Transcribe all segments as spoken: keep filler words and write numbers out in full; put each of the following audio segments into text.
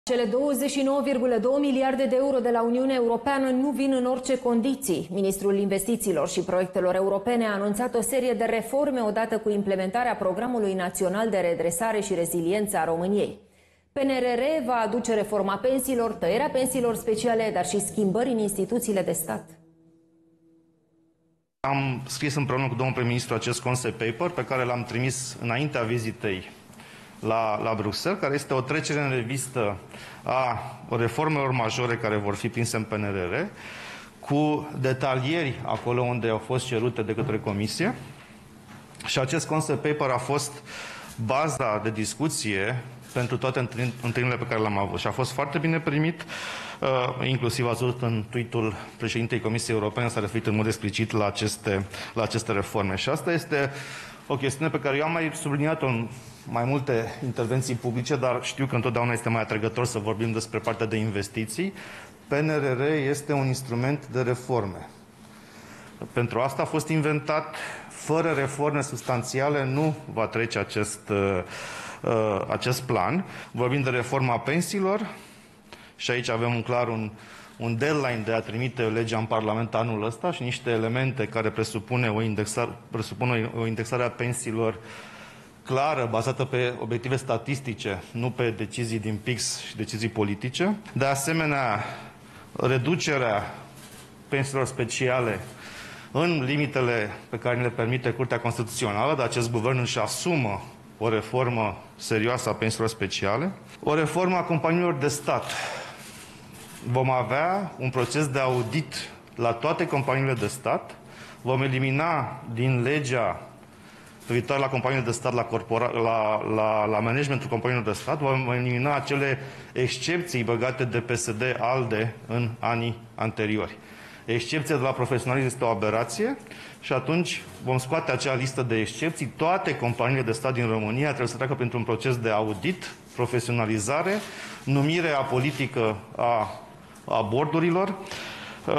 Cele douăzeci și nouă virgulă doi miliarde de euro de la Uniunea Europeană nu vin în orice condiții. Ministrul Investițiilor și Proiectelor Europene a anunțat o serie de reforme odată cu implementarea Programului Național de Redresare și Reziliență a României. P N R R va aduce reforma pensiilor, tăierea pensiilor speciale, dar și schimbări în instituțiile de stat. Am scris împreună cu domnul prim-ministru acest concept paper pe care l-am trimis înaintea vizitei la, la Bruxelles, care este o trecere în revistă a reformelor majore care vor fi prinse în P N R R, cu detalieri acolo unde au fost cerute de către Comisie. Și acest concept paper a fost baza de discuție pentru toate întâlnirile pe care le-am avut. Și a fost foarte bine primit, uh, inclusiv ați văzut în tweet-ul președintei Comisiei Europene, s-a referit în mod explicit la aceste, la aceste reforme. Și asta este o chestiune pe care eu am mai subliniat-o în mai multe intervenții publice, dar știu că întotdeauna este mai atrăgător să vorbim despre partea de investiții. P N R R este un instrument de reforme. Pentru asta a fost inventat. Fără reforme substanțiale nu va trece acest, uh, uh, acest plan. Vorbim de reforma pensiilor și aici avem un clar un, un deadline de a trimite legea în Parlament anul ăsta și niște elemente care presupune o indexare, presupune o indexare a pensiilor clară, bazată pe obiective statistice, nu pe decizii din P I X și decizii politice. De asemenea, reducerea pensiilor speciale în limitele pe care ne le permite Curtea Constituțională, dar acest guvern își asumă o reformă serioasă a pensiilor speciale. O reformă a companiilor de stat. Vom avea un proces de audit la toate companiile de stat. Vom elimina din legea privitoare la companiile de stat, la, corpora, la, la, la managementul companiilor de stat, vom elimina acele excepții băgate de P S D-ALDE în anii anteriori. Excepția de la profesionalism este o aberație și atunci vom scoate acea listă de excepții. Toate companiile de stat din România trebuie să treacă printr-un proces de audit, profesionalizare, numirea politică a, a bordurilor uh,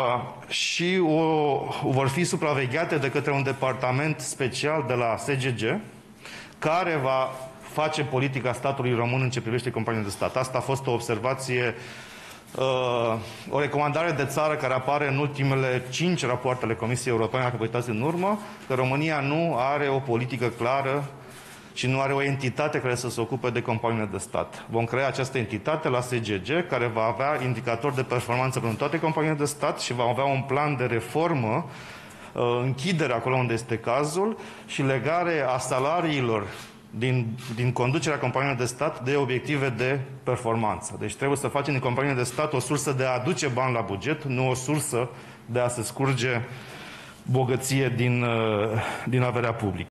și o, vor fi supravegheate de către un departament special de la S G G care va face politica statului român în ce privește companiile de stat. Asta a fost o observație, Uh, o recomandare de țară care apare în ultimele cinci rapoarte ale Comisiei Europene, dacă vă uitați în urmă, că România nu are o politică clară și nu are o entitate care să se ocupe de companiile de stat. Vom crea această entitate la S G G, care va avea indicatori de performanță pentru toate companiile de stat și va avea un plan de reformă, uh, închidere acolo unde este cazul și legare a salariilor Din, din conducerea companiilor de stat de obiective de performanță. Deci trebuie să facem din companiile de stat o sursă de a aduce bani la buget, nu o sursă de a se scurge bogăție din, din averea publică.